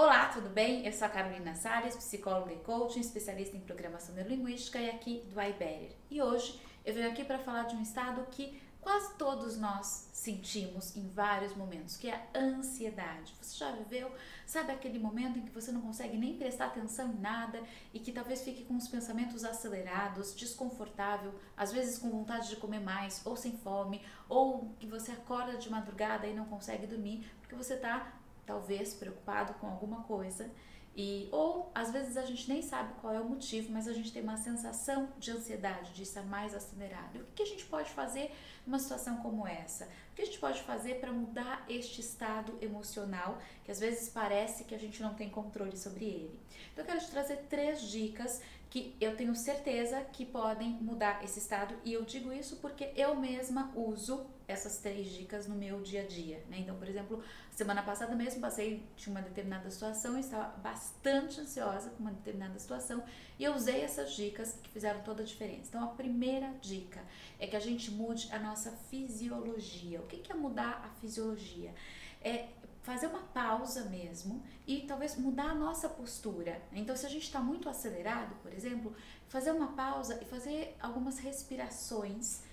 Olá, tudo bem? Eu sou a Carolina Salles, psicóloga e coaching, especialista em programação neurolinguística e aqui do iBetter. E hoje eu venho aqui para falar de um estado que quase todos nós sentimos em vários momentos, que é a ansiedade. Você já viveu, sabe aquele momento em que você não consegue nem prestar atenção em nada e que talvez fique com os pensamentos acelerados, desconfortável, às vezes com vontade de comer mais ou sem fome, ou que você acorda de madrugada e não consegue dormir porque você está talvez preocupado com alguma coisa ou às vezes a gente nem sabe qual é o motivo, mas a gente tem uma sensação de ansiedade, de estar mais acelerado. E o que a gente pode fazer numa situação como essa? O que a gente pode fazer para mudar este estado emocional que às vezes parece que a gente não tem controle sobre ele? Então eu quero te trazer 3 dicas que eu tenho certeza que podem mudar esse estado, e eu digo isso porque eu mesma uso essas 3 dicas no meu dia a dia, né? Então, por exemplo, semana passada mesmo passei de uma determinada situação e estava bastante ansiosa com uma determinada situação e eu usei essas dicas que fizeram toda a diferença. Então, a primeira dica é que a gente mude a nossa fisiologia. O que é mudar a fisiologia? É fazer uma pausa mesmo e talvez mudar a nossa postura. Então, se a gente está muito acelerado, por exemplo, fazer uma pausa e fazer algumas respirações.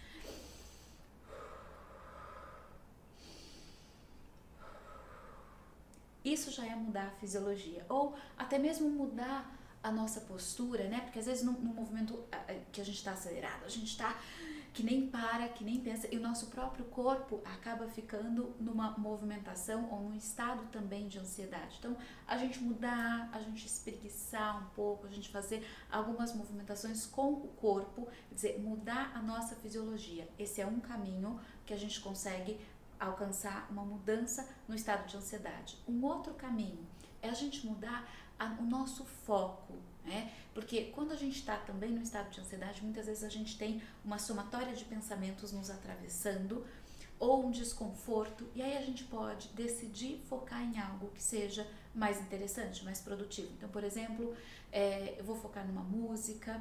Isso já é mudar a fisiologia. Ou até mesmo mudar a nossa postura, né? Porque às vezes no movimento que a gente está acelerado, a gente está que nem para, que nem pensa, e o nosso próprio corpo acaba ficando numa movimentação ou num estado também de ansiedade. Então, a gente mudar, a gente espreguiçar um pouco, a gente fazer algumas movimentações com o corpo, quer dizer, mudar a nossa fisiologia. Esse é um caminho que a gente consegue alcançar uma mudança no estado de ansiedade. Um outro caminho é a gente mudar o nosso foco, né? Porque quando a gente está também no estado de ansiedade, muitas vezes a gente tem uma somatória de pensamentos nos atravessando ou um desconforto, e aí a gente pode decidir focar em algo que seja mais interessante, mais produtivo. Então, por exemplo, eu vou focar numa música,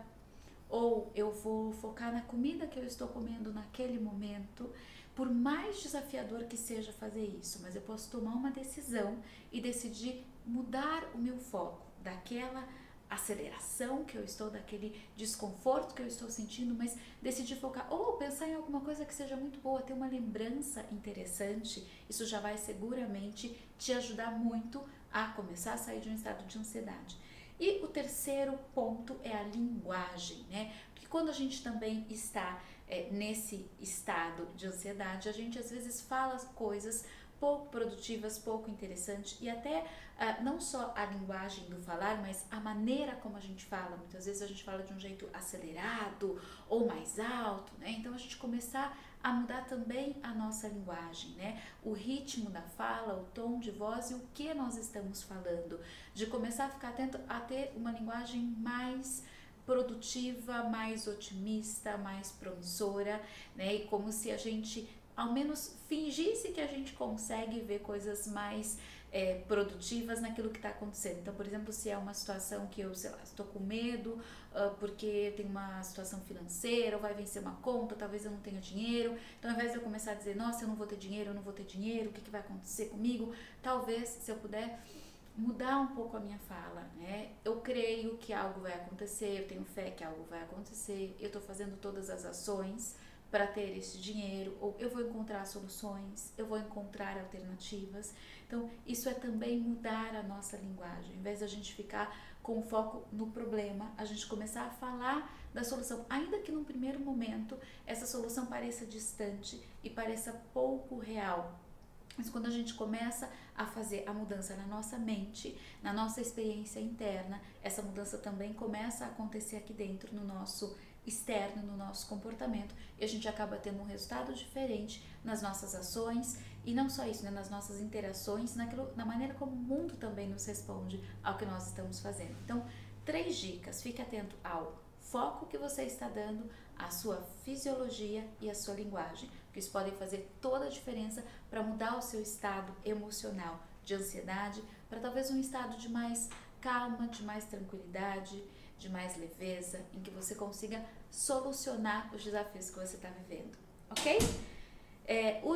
ou eu vou focar na comida que eu estou comendo naquele momento. Por mais desafiador que seja fazer isso, mas eu posso tomar uma decisão e decidir mudar o meu foco daquela aceleração que eu estou, daquele desconforto que eu estou sentindo, mas decidir focar ou pensar em alguma coisa que seja muito boa, ter uma lembrança interessante. Isso já vai seguramente te ajudar muito a começar a sair de um estado de ansiedade. E o terceiro ponto é a linguagem, né? Porque quando a gente também está nesse estado de ansiedade, a gente às vezes fala coisas pouco produtivas, pouco interessantes, e até não só a linguagem do falar, mas a maneira como a gente fala. Muitas vezes a gente fala de um jeito acelerado ou mais alto, né? Então a gente começar a mudar também a nossa linguagem, né? O ritmo da fala, o tom de voz e o que nós estamos falando, de começar a ficar atento a ter uma linguagem mais produtiva, mais otimista, mais promissora, né? E como se a gente ao menos fingisse que a gente consegue ver coisas mais produtivas naquilo que está acontecendo. Então, por exemplo, se é uma situação que eu, sei lá, estou com medo porque tem uma situação financeira, ou vai vencer uma conta, talvez eu não tenha dinheiro, então ao invés de eu começar a dizer, nossa, eu não vou ter dinheiro, o que vai acontecer comigo? Talvez, se eu puder mudar um pouco a minha fala, né? Eu creio que algo vai acontecer, eu tenho fé que algo vai acontecer, eu estou fazendo todas as ações para ter esse dinheiro, ou eu vou encontrar soluções, eu vou encontrar alternativas. Então, isso é também mudar a nossa linguagem. Em vez de a gente ficar com o foco no problema, a gente começar a falar da solução, ainda que num primeiro momento essa solução pareça distante e pareça pouco real. Mas quando a gente começa a fazer a mudança na nossa mente, na nossa experiência interna, essa mudança também começa a acontecer aqui dentro, no nosso externo, no nosso comportamento, e a gente acaba tendo um resultado diferente nas nossas ações, e não só isso, né, nas nossas interações, na maneira como o mundo também nos responde ao que nós estamos fazendo. Então, 3 dicas, fique atento ao foco que você está dando, a sua fisiologia e a sua linguagem, porque isso pode fazer toda a diferença para mudar o seu estado emocional de ansiedade para talvez um estado de mais calma, de mais tranquilidade, de mais leveza, em que você consiga solucionar os desafios que você está vivendo, ok? Use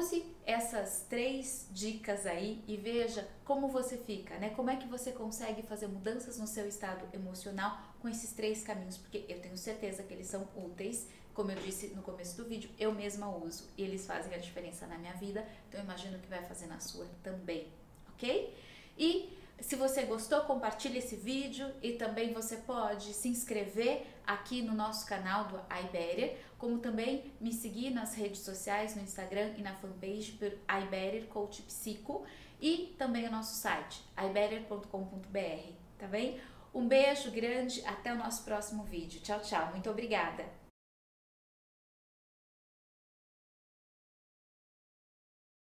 essas 3 dicas aí e veja como você fica, né? Como é que você consegue fazer mudanças no seu estado emocional com esses 3 caminhos, porque eu tenho certeza que eles são úteis. Como eu disse no começo do vídeo, eu mesma uso e eles fazem a diferença na minha vida, então eu imagino que vai fazer na sua também, ok? E se você gostou, compartilhe esse vídeo e também você pode se inscrever aqui no nosso canal do iBetter, como também me seguir nas redes sociais, no Instagram e na fanpage por iBetter Coach Psico e também o nosso site, ibetter.com.br, tá bem? Um beijo grande, até o nosso próximo vídeo. Tchau, tchau. Muito obrigada!